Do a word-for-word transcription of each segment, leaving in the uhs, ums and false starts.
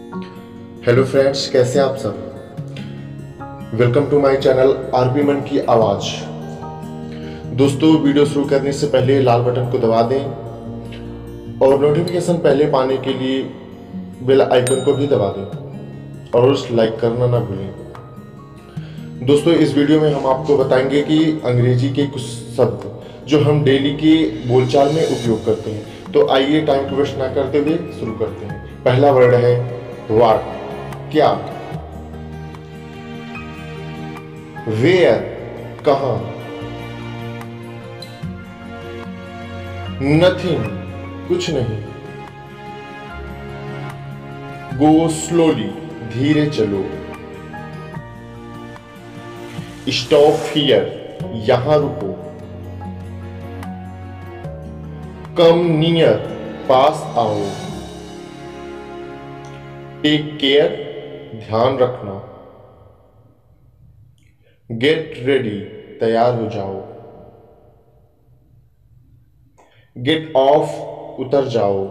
Hello friends, कैसे हैं आप सब। Welcome to my channel RP मन की आवाज। दोस्तों, वीडियो शुरू करने से पहले लाल बटन को दबा दें और नोटिफिकेशन पहले पाने के लिए बेल आइकन को भी दबा दें और उस लाइक करना ना भूलें। दोस्तों, इस वीडियो में हम आपको बताएंगे कि अंग्रेजी के कुछ शब्द जो हम डेली के बोलचाल में उपयोग करते हैं। तो आइए टाइम को वेस्ट ना करते हुए शुरू करते हैं। पहला वर्ड है व्हाट, क्या। वेयर, कहां। नथिंग, कुछ नहीं। गो स्लोली, धीरे चलो। स्टॉप हियर, यहां रुको। कम नियर, पास आओ। टेक केयर, ध्यान रखना। गेट रेडी, तैयार हो जाओ। गेट ऑफ, उतर जाओ।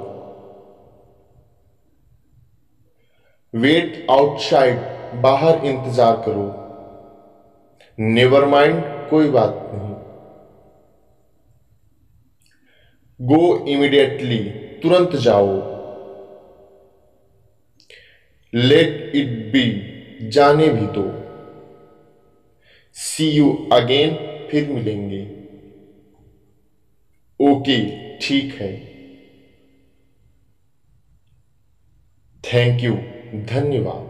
वेट आउटसाइड, बाहर इंतजार करो। नेवर माइंड, कोई बात नहीं। गो इमीडिएटली, तुरंत जाओ। लेट इट बी, जाने भी दो। सी यू अगेन, फिर मिलेंगे। ओके, ठीक है। थैंक यू, धन्यवाद।